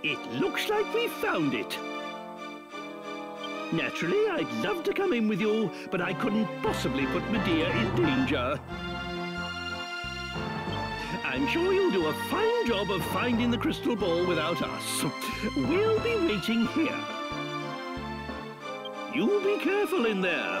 It looks like we found it. Naturally, I'd love to come in with you, but I couldn't possibly put Medea in danger. I'm sure you'll do a fine job of finding the crystal ball without us. We'll be waiting here. You be careful in there.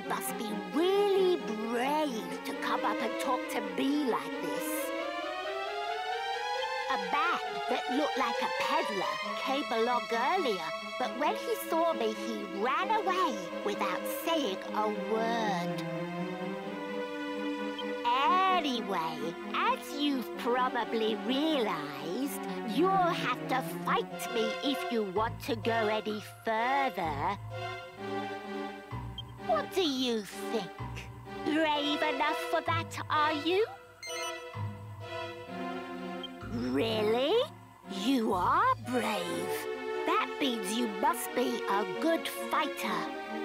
must be really brave to come up and talk to me like this. A man that looked like a peddler came along earlier, but when he saw me, he ran away without saying a word. Anyway, as you've probably realized, you'll have to fight me if you want to go any further. What do you think? Brave enough for that, are you? Really? You are brave. That means you must be a good fighter.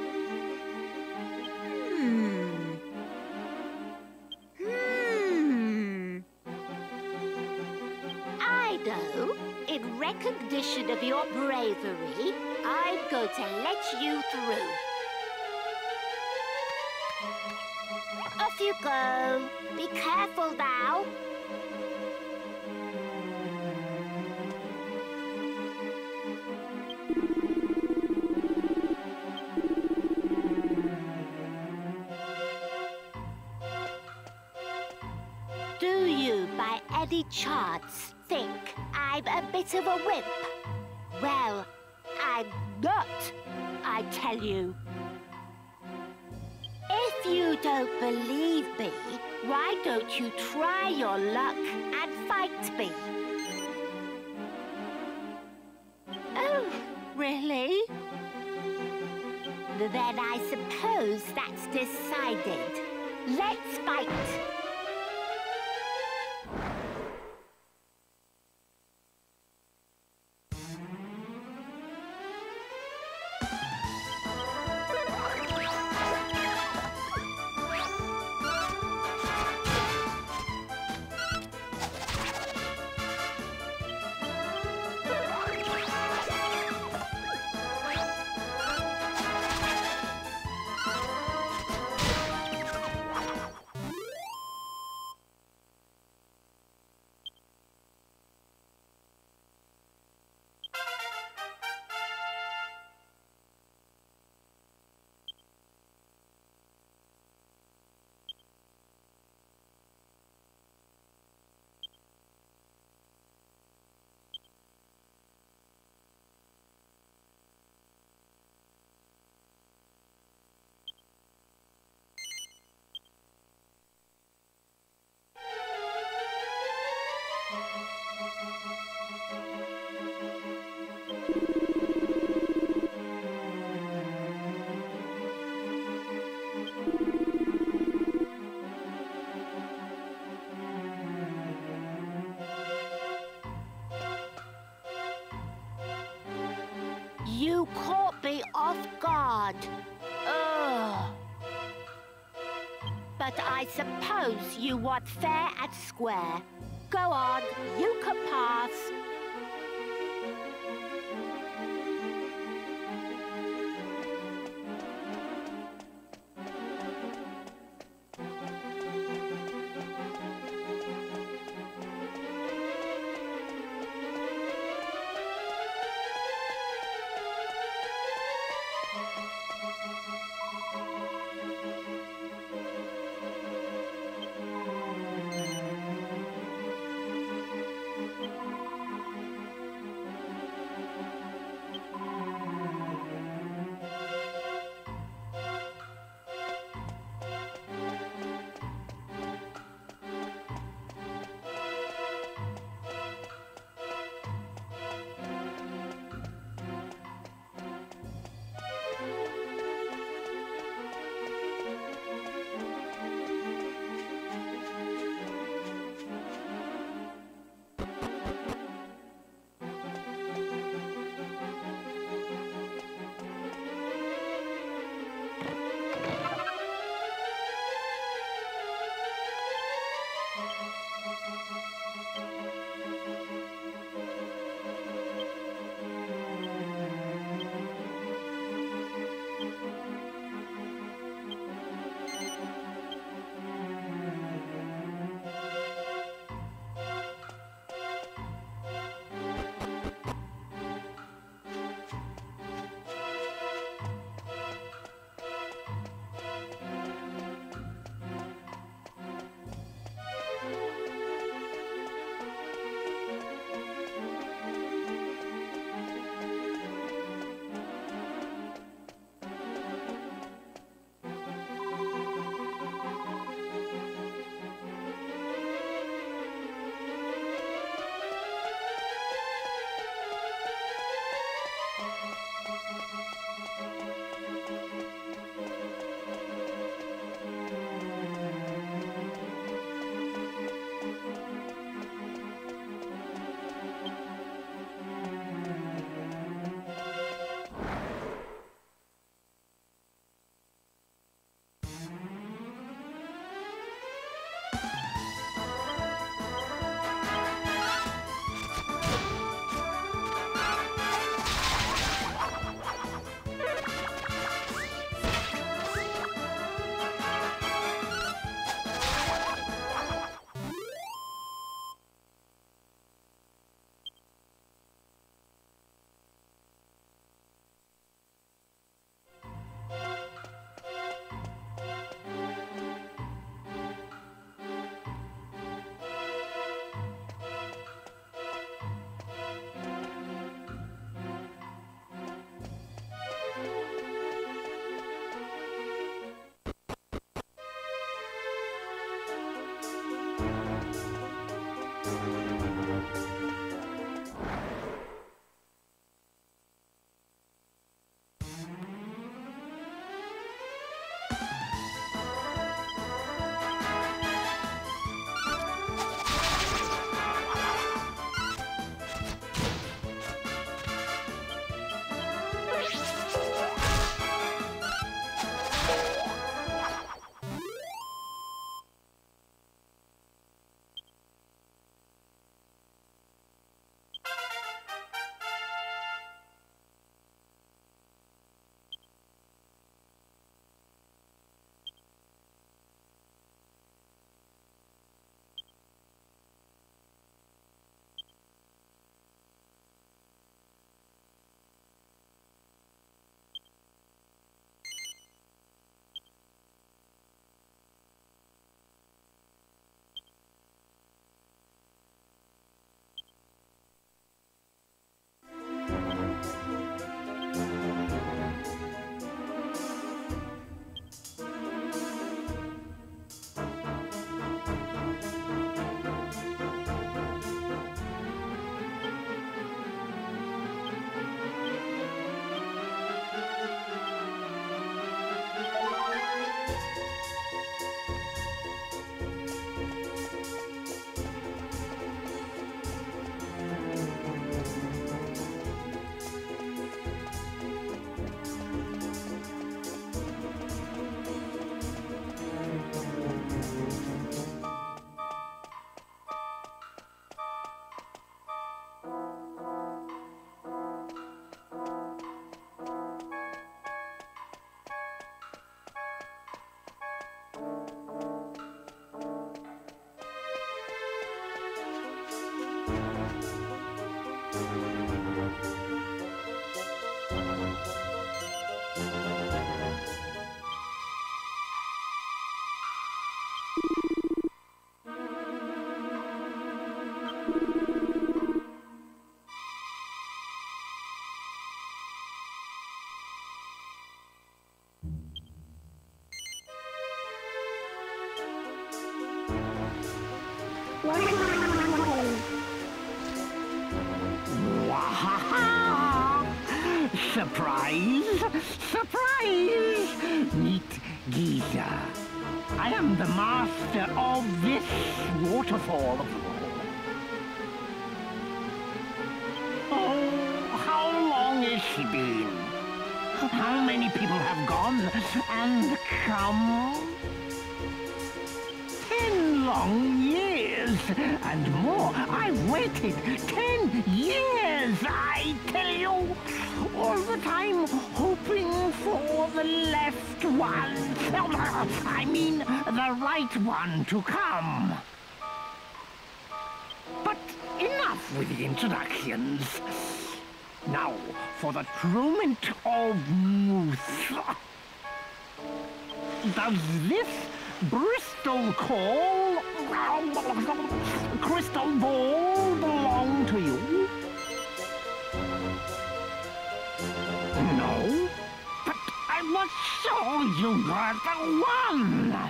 I know. In recognition of your bravery, I'm going to let you through. Off you go. Be careful now. Do you, by any chance, think I'm a bit of a wimp? Well, I'm not, I tell you. If you don't believe me, why don't you try your luck and fight me? Oh, really? Then I suppose that's decided. Let's fight! You caught me off guard. Ugh. But I suppose you want fair and square. Go on, you can pass. Surprise! Surprise! Meet Geyzer. I am the master of this waterfall. Oh, how long has she been? How many people have gone and come? 10 long years and more. I've waited 10 years, I tell you. All the time hoping for the left one. I mean, the right one to come. But enough with the introductions. Now, for the truement of Moose. Does this Brystal call crystal ball belong to you? No, but I was sure you were the one.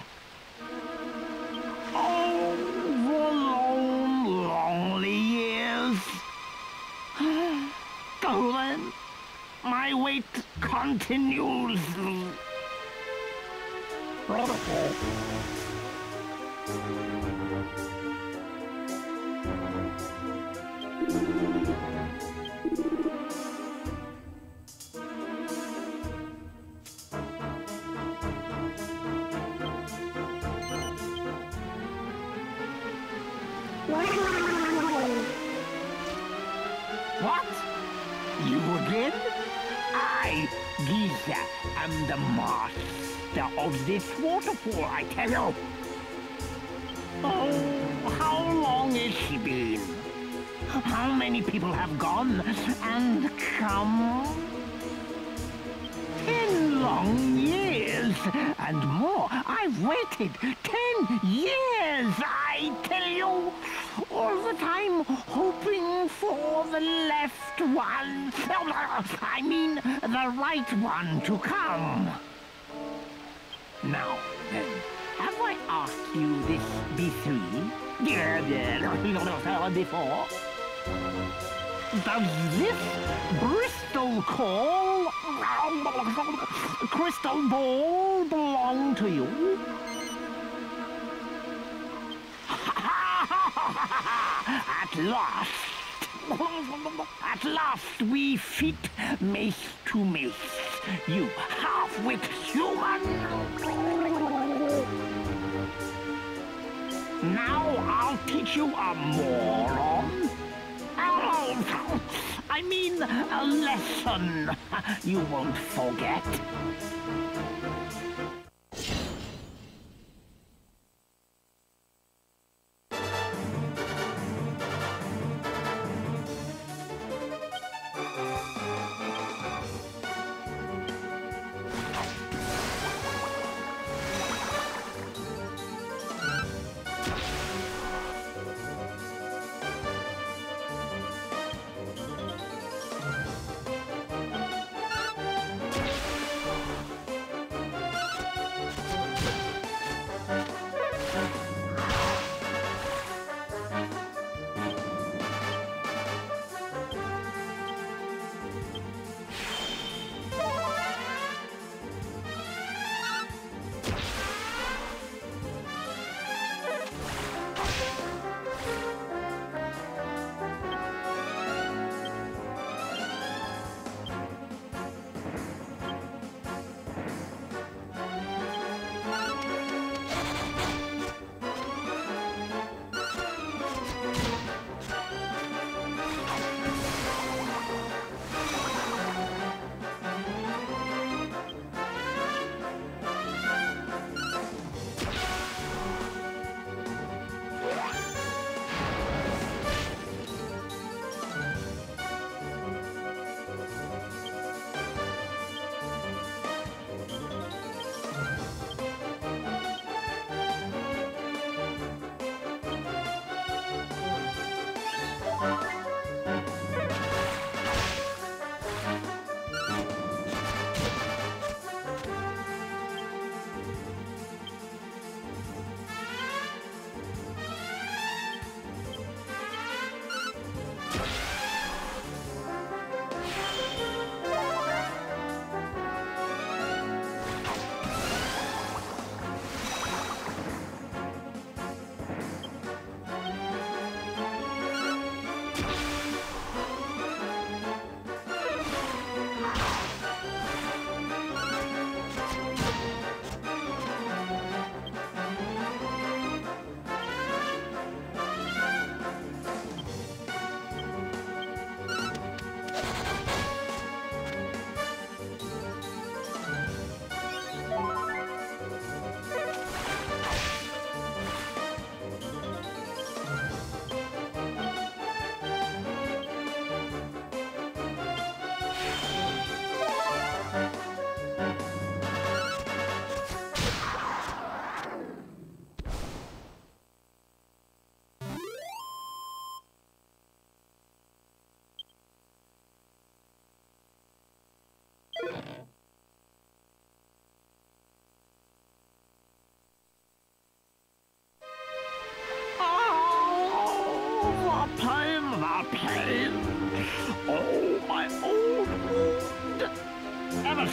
Oh, the long, lonely years. Go then. My wait continues. What? You again? I, Geyzer, am the master of this waterfall, I tell you. Oh, how long has she been? How many people have gone and come? 10 long years and more. I've waited 10 years, I tell you. All the time hoping for the left one. I mean, the right one to come. Now then, have I asked you this B3? Before? Does this Brystal call crystal ball belong to you? At last we fit mace to mace, you half-wit human. Now I'll teach you a moron. I mean a lesson you won't forget.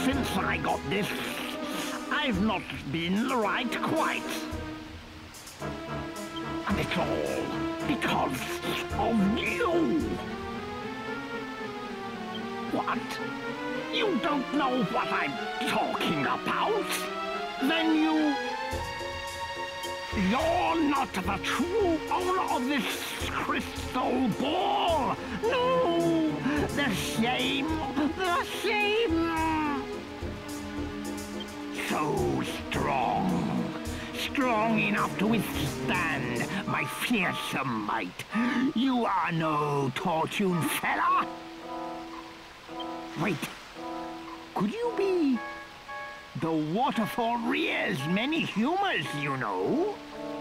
since I got this, I've not been right quite. And it's all because of you. What? You don't know what I'm talking about? Then you're not the true owner of this crystal ball. No, the shame, the shame. So strong, strong enough to withstand my fearsome might. You are no tortune fella. Wait, could you be... The Waterfall rears many humors, you know.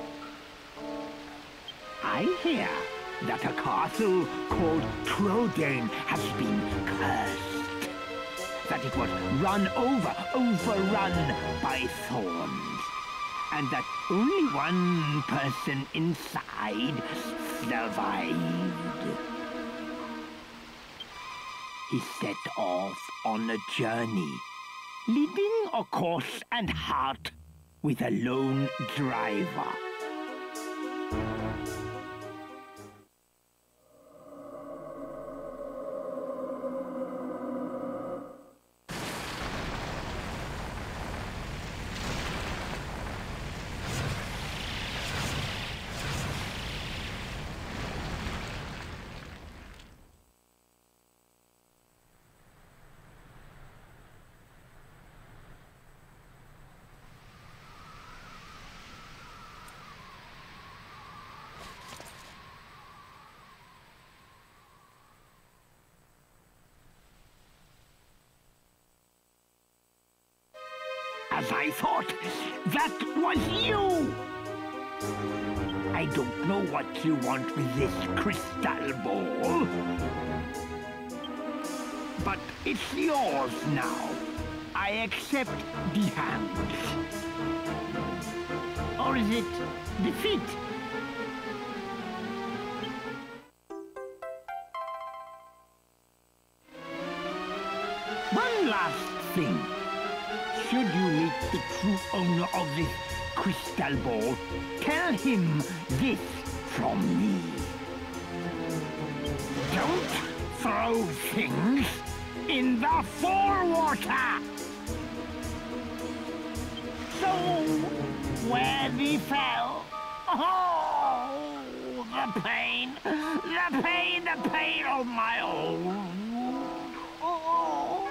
I hear that a castle called Trode has been cursed. That it was overrun by thorns. And that only one person inside survived. He set off on a journey, leading a course and heart with a lone driver. As I thought, that was you! I don't know what you want with this crystal ball, but it's yours now. I accept defense. Or is it defeat? One last thing. Should you meet the true owner of this crystal ball, tell him this from me. Don't throw things in the fall water! So, where they fell, oh, the pain, the pain of my own. Oh.